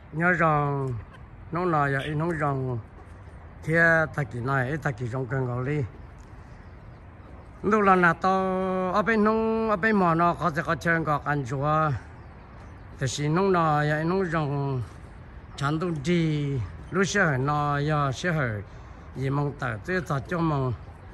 nhớ rằng nó là vậy nó rằng thế ta kỳ này ta kỳ trong cần gọi đi lúc là nãy tao ở bên mà nó có chơi có ăn chúa thì xin nó là vậy nó rằng chẳng đủ gì lúc sẽ nó giờ sẽ hỏi gì mong tới tới ta cho mong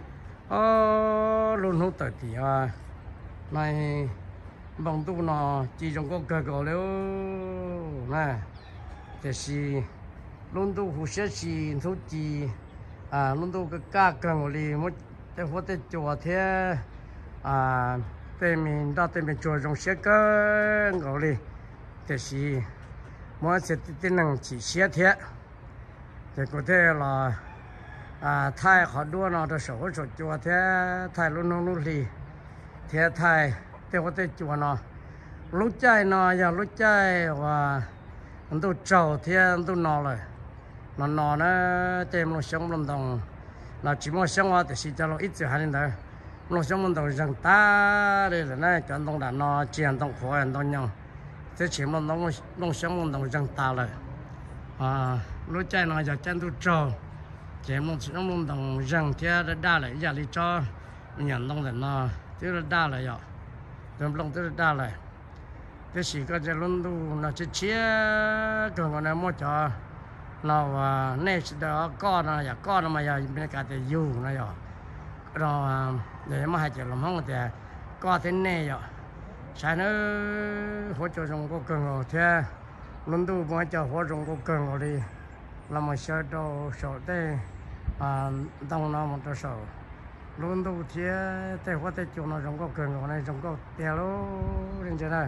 luôn không tới thì này bằng tu nó chỉ trong có cơ gọi liệu nè thì xin luôn tu hồ sơ xin thu chi luôn tu cái cá cần gọi đi một cái phố tết chùa thế tên mình đã tên mình chùa trong xe cơ gọi đi thì xin mỗi sẽ tên năng chỉ xe thế thì có thể là thay họ đua nó được sổ chùa thế thay luôn luôn đi thế thay thế có thể chùa nó lúc chạy nó giờ lúc chạy và tôi trâu thế tôi nọ rồi nó tìm nó sống lâm đồng nó chỉ muốn sống thì chỉ cho nó ít giờ hành thôi nó sống lâm đồng rằng ta đây là này chọn đồng đàn nó chiến đồng phổ hành đồng nhau thế chỉ muốn nó sống lâm đồng rằng ta rồi lúc chạy nó giờ chân tôi trâu chỉ muốn sống lâm đồng rằng thế đã lại giờ đi cho nhận đồng đàn nó thế là đã lại rồi đồng lòng thế là đã lại thế chỉ có cái luôn đủ nó chỉ chia còn cái này mua cho nó này đó con nó mà giờ bên cái thì yêu nó rồi để mà hai chị làm không thì có thế này rồi sai nó hỗ trợ trong cái cần rồi thế luôn đủ mua cho hỗ trợ cái cần rồi đi làm mà sợ đâu sợ thế đông nó một số sợ luôn đủ thế thế hỗ trợ cho nó trong cái cần rồi này trong cái tiền luôn đến thế này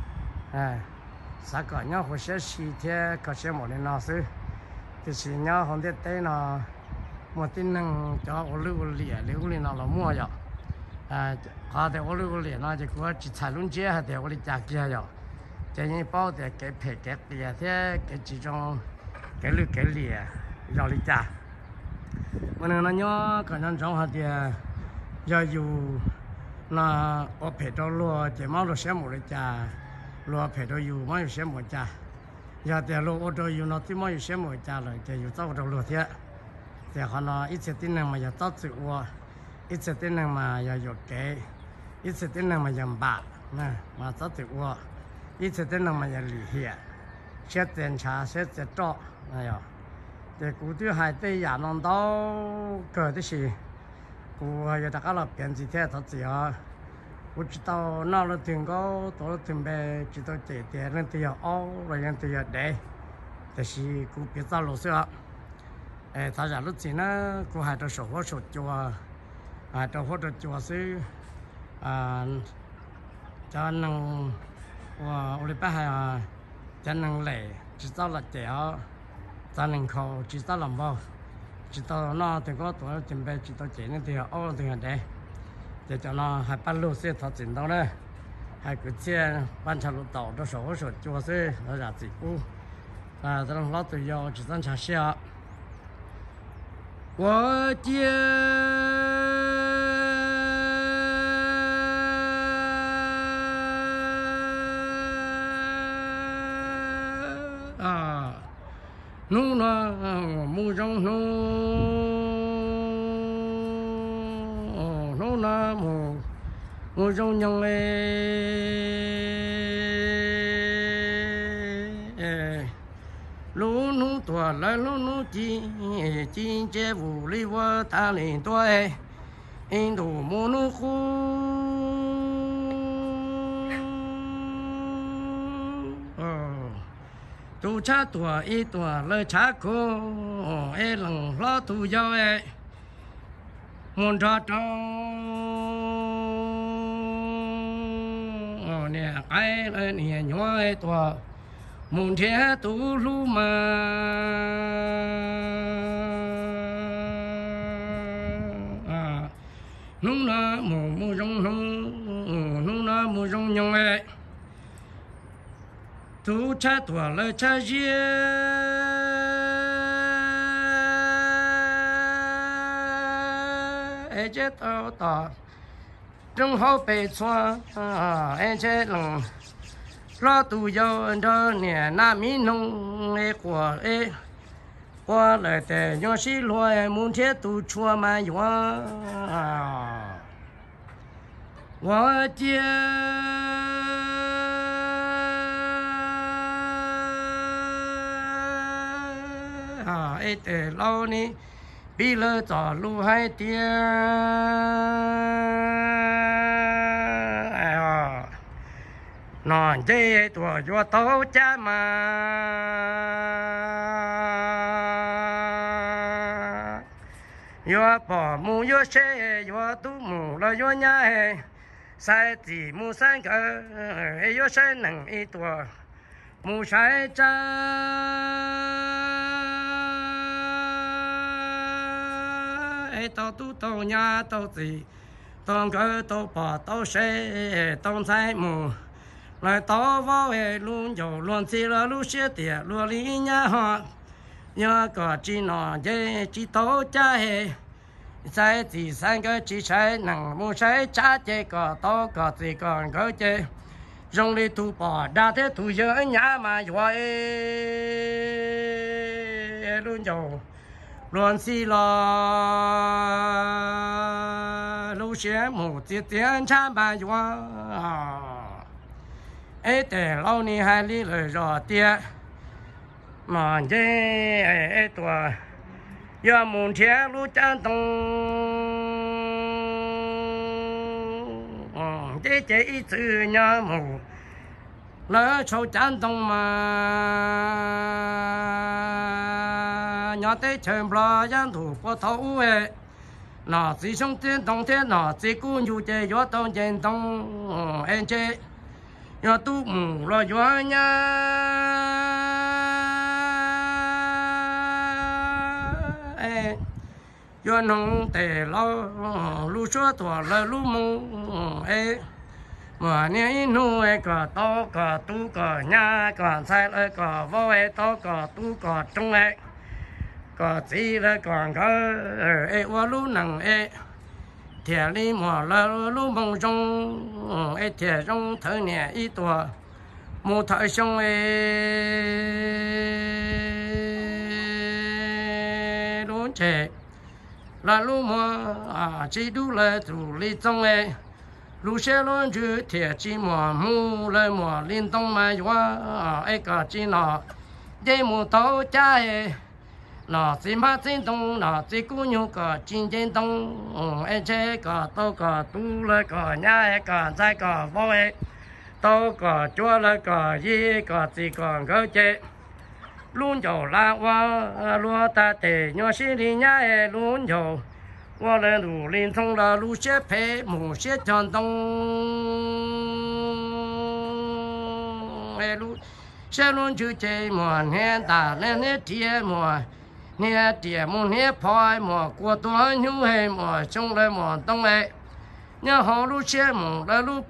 sao cả nhau hồi sẽ xí thế có sẽ một lần nào xứ thì xí nhau hôm nay tới nó một tin năng cho ô lưu liền nào là mua rồi có thể ô lưu liền nó chỉ có chỉ xài luôn chế hay thì ô lưu chặt kia rồi cho nên bao thì cái phải cái tiền thế cái chỉ trong cái liền rồi đi chặt mà nó nhớ cái nhân trong hạt thì giờ dù là ở phải đó luôn chỉ mau được xem một lần chặt lo phải đôi yêu mấy xem một cha, giờ thì lo ở đôi yêu nó thì mấy xem một cha rồi thì yêu tao đâu lo thế, thì họ nói ít tin năng mà giờ tao tự qua, ít tin năng mà giờ有给，ít tin năng mà giờ bạc nè mà tao tự qua, ít tin năng mà giờ lý hiệp, sẽ检查sẽ做，哎呀，thì cụ tiêu hai tay nhà nó đâu cỡ thế gì, cụ giờ大家了编辑贴他只要。我知道那了挺高，到了挺白，知道这点人都要熬，人都要带，但是กู别找老师了，他家路子呢，กู还得手活手脚这或者就是จะ能我礼拜还จะ能来，知道了这样，จะ能考知道了冇，知道那挺高，到了挺白，知道这人都要熬，都要带。để cho nó hai ban lô xe thật chính đó đấy hai cái xe ban chào lô tàu đó số chùa xe nó giả chỉ cũ tao lo tự do chỉ dẫn trả xe我接nu nó mu trong nu na mu trong nhung lú nu tua lại lú nu chi chế vụ li vợ ta liền tuổi in đồ mu nu khu tu cha tua y tua lơ cha cô lần lo tu do muốn ra trong nè ai nè nhói tua muốn thế tu lu mà nu na mu trong nu na mu trong nhung tu cha tua lơ cha dê chế tao tao trong hậu bề xoa chế lòng lo tu yo đó nè na mi nông e của e qua lại để nhỏ xí loài muốn thế tu chua mà yo我家啊，一对老呢，比了早路还颠，哎呀，那这多越到家嘛，越保姆越谁越杜姆了越伢。sai chỉ mu sai cái yêu sai nặng ít tuổi mu sai cha ai tao tu tao nhà tao gì tao cái tao bỏ tao sẽ tao sai mu lại tao vào luôn dầu luôn xí là luôn xe tiền luôn lý nhà họ nhớ có chỉ nó dễ chỉ tao cha hệ sai chỉ sang cái chỉ sai nặng mua sai trả chế có to có gì còn có chế dùng đi thu bỏ đa thế thu giờ nhà mà vậy luôn dầu luôn xí lo lưu xe một chiếc tiền cha mà vậy ấy để lâu ni hai lý lời rõ tiền mà dễ ấy tuổi giờ muốn theo lũ chân tông để chế ít sự nhà mù lỡ sâu chân tông mà nhà tế chơi bờ dân thủ có thấu về nó chỉ sống trên tông thế nó chỉ cũng như chế gió tông trên tông em chế nhà tu mù lo gió nhà yo nông tề lo lu chúa tuổi là lu mông ấy mà nãy nu ấy cả to cả tu cả nhà cả sai ấy cả vô ấy to cả tu cả trong ấy cả gì là còn có ấy qua lu nằng ấy thiệt đi mà là lu mông trong ấy thiệt trong thời nè ít tuổi một thời xong ấy luôn trẻ là lúc mà chỉ đủ là đủ lý trong ấy lúc xe luôn chứ thiệt chỉ mà mua lại mà liên thông mà qua ấy cả chỉ nó để mua tàu chạy nó chỉ mà chính thông nó chỉ cũng như cả chính chính thông ấy chế cả tàu cả tu lại cả nhà ấy cả trái cả vô ấy tàu cả chúa lại cả gì cả chỉ còn cái chế luôn dầu la qua lúa ta để nhỏ xí đi nhá luôn dầu qua lên đủ liên thông là lúa xếp phê mù xếp tròn tông lúa xếp luôn chữ chế mùa hè ta lên hết chia mùa hè chia mùa hè phơi mùa qua tuổi nhu hè mùa trong đây mùa tông này nhớ họ lúa xếp mùa là lúa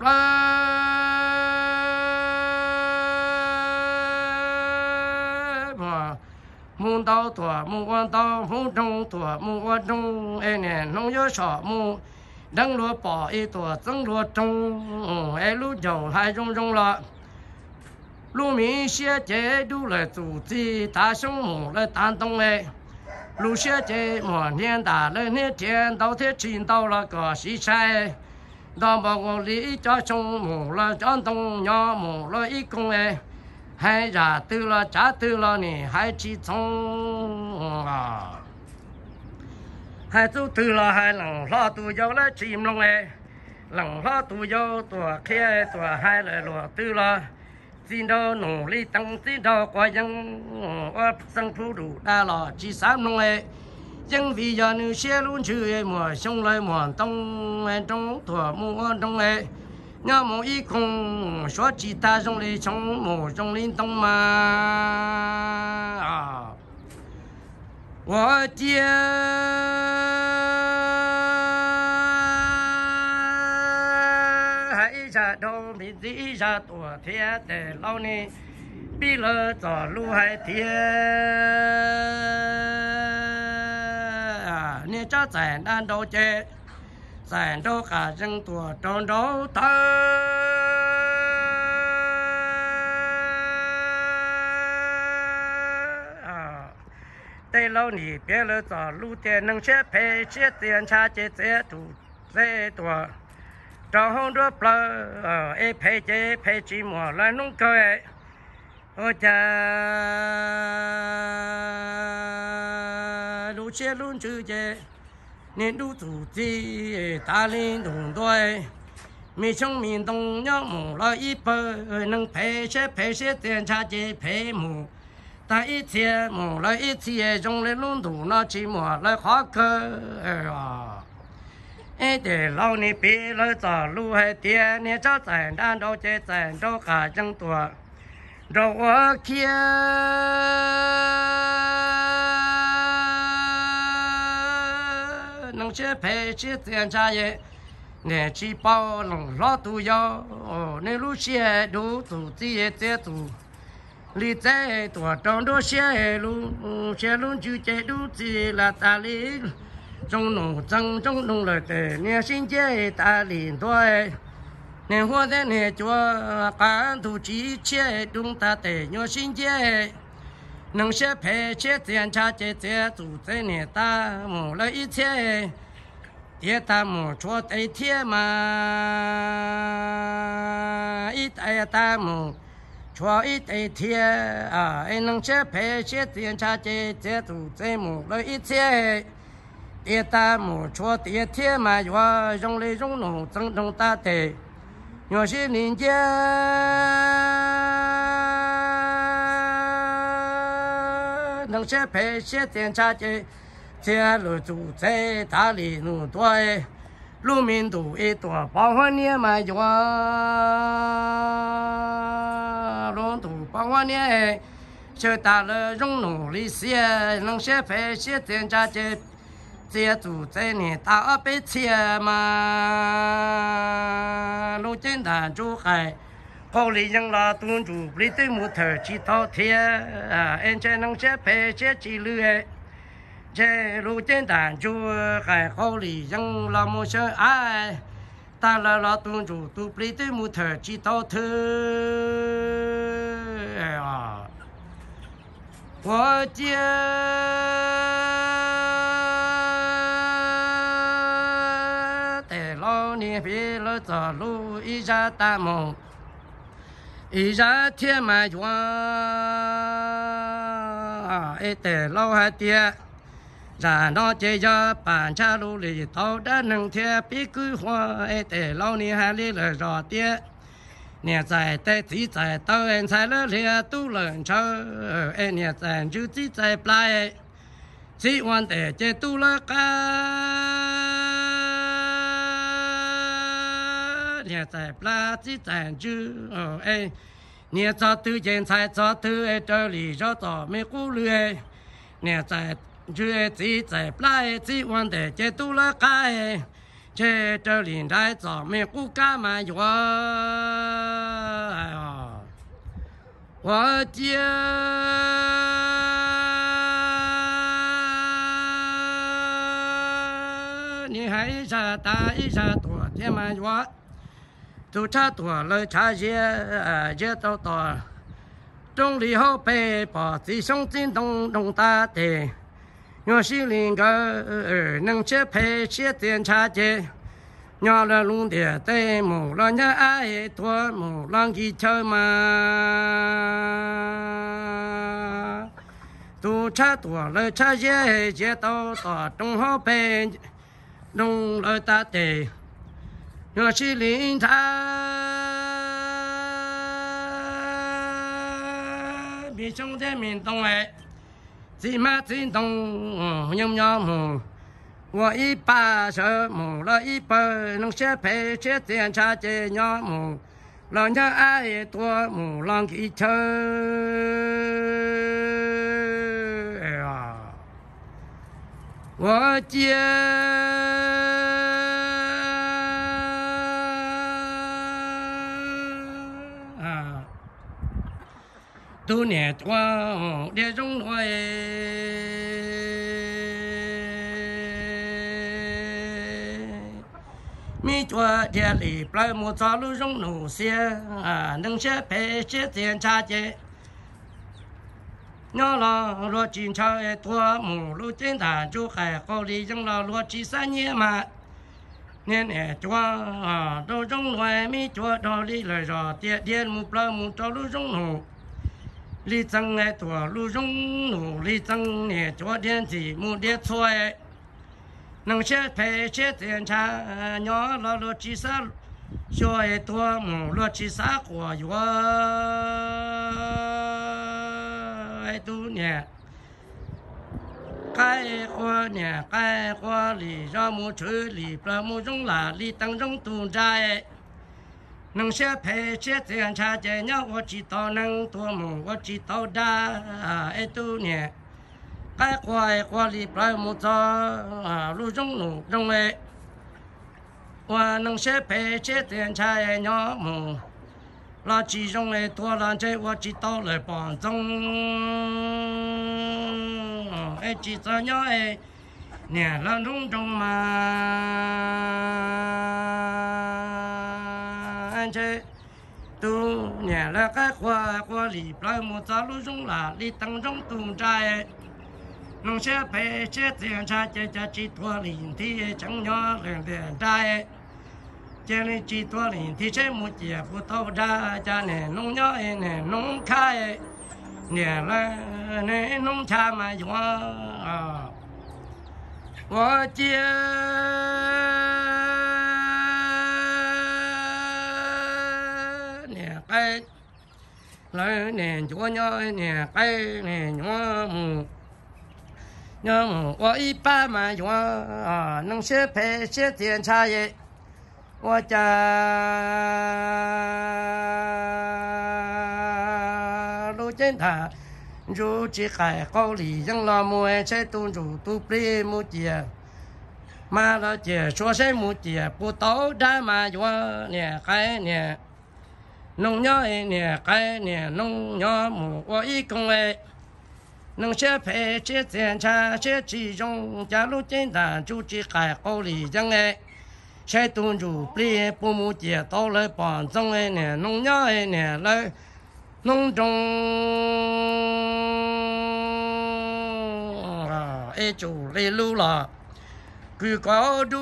mua tàu tuổi mua quan tàu mua trong tuổi mua quan trong ấy nè nông nhớ sọ mua đăng lúa bỏ ấy tuổi trứng lúa trong ấy lúa dầu hai trong là lúa mì xe chế đủ là chủ gì ta sống mù là tan tông ấy lúa xe chế mà niên ta lên niên tiền tàu thiết chín tàu là có xí sai đó bảo ngô lý cho trong mù là cho tông nhỏ mù là ít công ấy hay giả tư là trả tư là nè hay chỉ trong hay tu tư là hay lần lo tu dâu là chìm long ấy lần lo tu dâu tuổi kia tuổi hai là lúa tư là xin đâu nụ ly tăng xin đâu qua dân qua dân phụ đủ đa là chỉ sám long ấy dân vì giờ nữ xe luôn chữ mùa sông lại mùa tông trong tuổi mùa trong ấy nhớ một ít không số chỉ ta trong đi trong một trong liên tông mà我家还下头比地下多天的老呢，比了走路还甜啊！你这在南都街。山州cả dân tuổi tròn đấu thơ tây lâu nỉ bé lỡ tỏ lưu tiền nâng xe phê xe tiền cha chế chế thủ chế tùa trong hông đua plơ ê phê chế phê chỉ mùa lại nông cơ ô cha lưu xe luôn chữ chế nên lưu thủ chi ta lên đồng đôi mi trong miền đông nhớ mù lo ít bơ nâng phê xe tiền cha chế phê mù ta ít tiền mù lo ít tiền trong lên luôn đủ nó chỉ mùa lại khó cơ ê để lâu ni bị lỡ tỏ lưu hay tiền nè cho tiền đan đâu chế tiền đâu cả trong tuổi rồi ở kia nông chế phê chế tiền cha ye nè chỉ bao lòng lo tu yo nè lúc xe đủ tu ti chế tu li chế tuổi trong đó xe luôn chú chế đủ ti là ta li trong nông lời tề nè xin chế ta liền thôi nè hoa thế nè chúa cá tu chỉ chế đúng ta tề nhớ xin chế nông xe phê chế tiền cha chế tu thế nè ta một lời ít chế tiết ta một chúa tây thiên mà ít ai ta một chúa ít tây thiên anh nông xe phê chế tiền cha chế tu thế một lời ít chế tiết ta một chúa tiết thiên mà chúa trong lấy trong nổ trong ta tề nhớ xin linh chế nông xe phê chế tiền cha chế chế lô chủ chế ta lì nụ tuổi lô minh đủ ít tuổi bao hoa nia mà chúa lô đủ bao hoa nia chơi ta lơ rong nụ lì xe nông xe phê xe tiền cha chế chế chủ chế nè ta ở bên xe mà lô trên đàn chú khai cô lý dân là tuân chủ lý tư một thời chỉ thao thiê em chơi nông xe phê xe chỉ lưỡi chế lô trên đàn chú khai cô lý dân là một số ai ta là tuân chủ tu lý tư một thời chỉ thao thiê我接你别了走路一下大梦，一下天满园，一得老海爹，然后这家板茶路里头的能贴比桂花，一得老你还里了热爹。你在在自在到人才了了都能抽，哎，你在就自在不来，只want的这都了个。你在不只在住哎，你找对人才找对哎，这里找找没顾虑哎，你在住哎只在不只往的这都了开，这里来找没顾干嘛哟？哎呀，我家你还一下大一下多天嘛哟。tu cha tua lời cha ye tao tao trong lý hậu bề bỏ chỉ sống tin đông ta để nhớ xin linh cái nâng chế phê chế tiền cha chế nhớ là luôn để tê mù là nhớ ai tua mù lang gì chơi mà tu cha tua lời cha ye tao tao trong hậu bề đông lời ta để nhớ xin linh ta bị trong thế miền đông ấy chỉ mà chính đông nhom nhom我一把手摸了一本农学培学检查这样摸老娘爱多摸浪一车哎呀我接多年多的中国mi chua địa lý plei một số lưu rong nụ xe nâng xe phê xe tiền cha chế nhớ là lo chín chơi tua mù lu trên thả chú khai câu đi trong là lo chỉ sa nhẹ mà nên chúa đâu trong ngoài mi chúa đâu đi lời rồi tiệt điên mù plơ mù cho lu trong nụ lý tăng này tua lu trong nụ lý tăng nè chúa điên gì mù điên xuôi nông xe phải xe tiền cha nhớ là lo chỉ sa cho tua mù lo chỉ sa của chúa tu nè cái khoa nè cái khoa lì ra mu chữ lì ra mu trong là lì tăng trong tu trai nông xe phải xe tiền cha chơi nhau我知道能多么我知道da tu nè cái khoa lì ra mu cho lu trong nụ trong ấy và nông xe phải xe tiền cha nhau mu là chỉ trong này tua là chơi我知道来帮中，只做鸟年浪中嘛，这都年了个花里边么走路中啦，里当中都在，农些陪些检查这几多年的正鸟两点在。这里几多年，提前没结不到家，家呢农药呢农开，年了呢农茶嘛用啊，我接呢该来年做鸟呢该呢用木，我一般嘛用啊，农些陪些检查也。我家路trên thả dù chỉ khai câu lý dân là mua xe tuôn rủ tu bì mua chìa mà là chìa xóa xe mua chìa bố tấu ra mà dù nè cái nè nông nhó nè cái nè nông nhó mù qua ý công nghệ nông xe phê xe tiền cha xe chỉ dùng cha路trên thả dù chỉ khai câu lý dân nghệ xe tuôn rủ bì bố mua chìa tấu lấy bọn trong nè nông nhó nè lấy nông trồng chủ lấy lưu là cứ có đu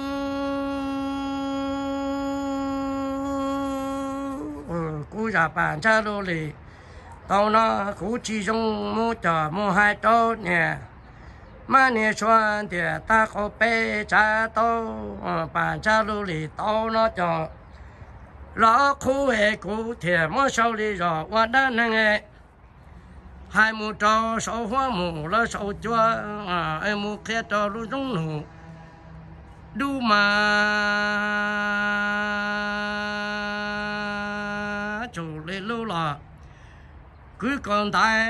cú giả bản cha đô lì tao nó cú chỉ trong mua trò mua hai trâu nè mà nè xoan thì ta có bé cha tao bản cha đô lì tao nó cho lỡ khu hệ cụ thể mua sau đi rồi qua đó nè hai mù trâu sầu hoa mù lỡ sầu chua em mù kia trâu lu trong nụ đu mà chủ lấy lưu là cứ còn tại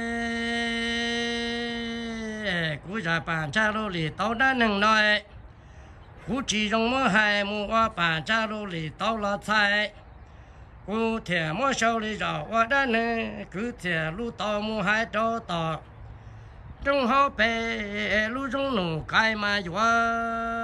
cứ giả bản cha lô lì tao đã nâng nói cú chỉ trong mỗi hai mùa qua bản cha lô lì tao là sai cú thể mỗi sau lì rồi qua đó nè cứ thể lu tao mùa hai trâu tao trong họ bè lu trong nụ cái mà qua